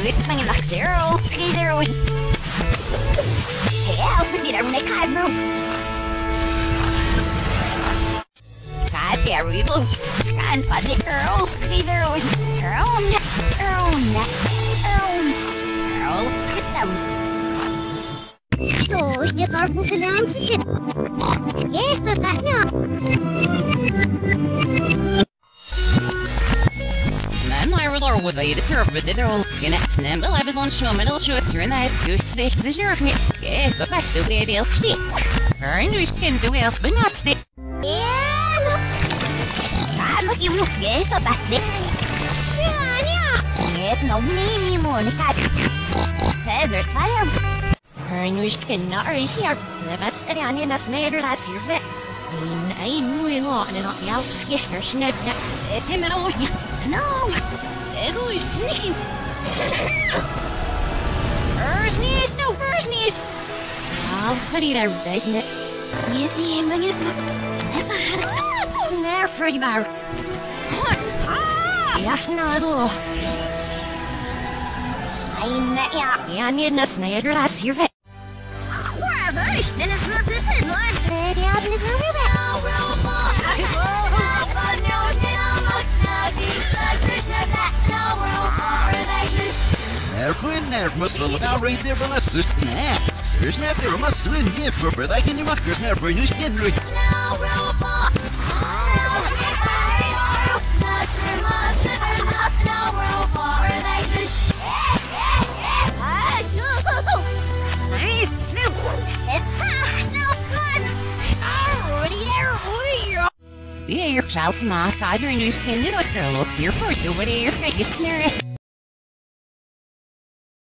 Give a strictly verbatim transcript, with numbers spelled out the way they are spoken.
is swinging like zero. Ski zero. Hey, I'll need a make high room. God, there we go. Scan fuzzy girl. Ski zero. Girl, girl, girl, girl, system. So, you are moving on to sit. Yes, but that's not. Or would they serve with their old skin at them? The lab is on show, middle show, and I have to stick the jerk me. Yeah, but back the way they'll stick. Her English can do well, but not stick. Yeah, look. Ah, look, you look, yeah, but back stick. Yeah, yeah. Yeah, no name you more, Nick. Said there's fire. Her English can not right here. The best of the onion is neither last year's bit. I knew it all, and not the outskirts or snip. It's him and all. No. Ego is pretty. Hers knees, no, hers knees. I'll flee there, isn't it? You see him again, must. Never had it. Snare for you, Bar. Yes, no, at all. I met ya. Yeah, I need a snare last year. Wherever, then it's not this is one. Maybe I'll be over there. Nerf nerf muscle now right there from a sister. Nah, there's never a muscle in here for that can you mark there's never a new skin right. Yeah, your child's not. I don't know, you know, looks here for you, but you're face near it.